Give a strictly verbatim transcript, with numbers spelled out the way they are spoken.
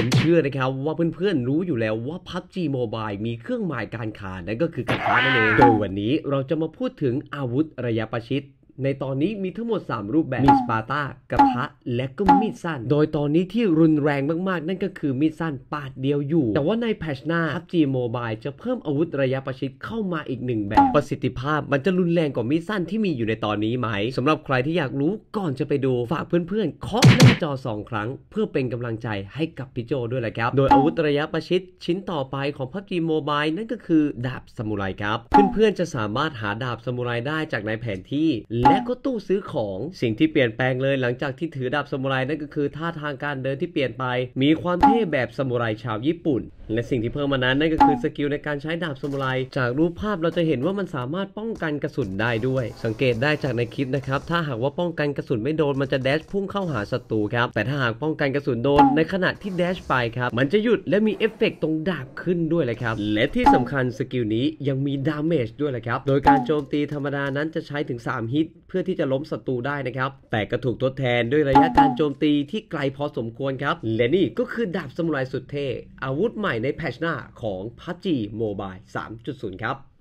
เชื่อนะครับว่าเพื่อนๆรู้อยู่แล้วว่า พับจี Mobile มีเครื่องหมายการค้านั่นก็คือกระทะนั่นเองโดยวันนี้เราจะมาพูดถึงอาวุธระยะประชิดในตอนนี้มีทั้งหมดสามรูปแบบมีสปาร์ตากระทะและก็มีดสั้นโดยตอนนี้ที่รุนแรงมากๆนั่นก็คือมีดสั้นปาดเดียวอยู่แต่ว่าในแพทช์หน้า พับจี Mobile จะเพิ่มอาวุธระยะประชิดเข้ามาอีกหนึ่งแบบประสิทธิภาพมันจะรุนแรงกว่ามีดสั้นที่มีอยู่ในตอนนี้ไหมสำหรับใครที่อยากรู้ก่อนจะไปดูฝากเพื่อนๆเคาะหน้าจอสองครั้งเพื่อเป็นกำลังใจให้กับพี่โจด้วยแหละครับโดยอาวุธระยะประชิดชิ้นต่อไปของ พับจี Mobile นั่นก็คือดาบซามูไรครับเพื่อนๆจะสามารถหาดาบซามูไรได้จากในแผนที่และก็ตู้ซื้อของสิ่งที่เปลี่ยนแปลงเลยหลังจากที่ถือดาบซามูไรนั่นก็คือท่าทางการเดินที่เปลี่ยนไปมีความเท่แบบซามูไรชาวญี่ปุ่นและสิ่งที่เพิ่มมานั้นนั่นก็คือสกิลในการใช้ดาบซามูไรจากรูปภาพเราจะเห็นว่ามันสามารถป้องกันกระสุนได้ด้วยสังเกตได้จากในคลิปนะครับถ้าหากว่าป้องกันกระสุนไม่โดนมันจะแดชพุ่งเข้าหาศัตรูครับแต่ถ้าหากป้องกันกระสุนโดนในขณะที่แดชไปครับมันจะหยุดและมีเอฟเฟกต์ตรงดาบขึ้นด้วยเลยครับและที่สำคัญสกิลนี้ยังมีดาเมจด้วยเลยครับโดยการโจมตีธรรมดานั้นจะใช้ถึงสามฮิตเพื่อที่จะล้มศัตรูได้นะครับแต่ก็ถูกทดแทนด้วยระยะการโจมตีที่ไกลพอสมควรครับและนี่ก็คือดาบซามูไรสุดเท่อาวุธใหม่ในแพทช์หน้าของ พับจี Mobile สามจุดศูนย์ ครับ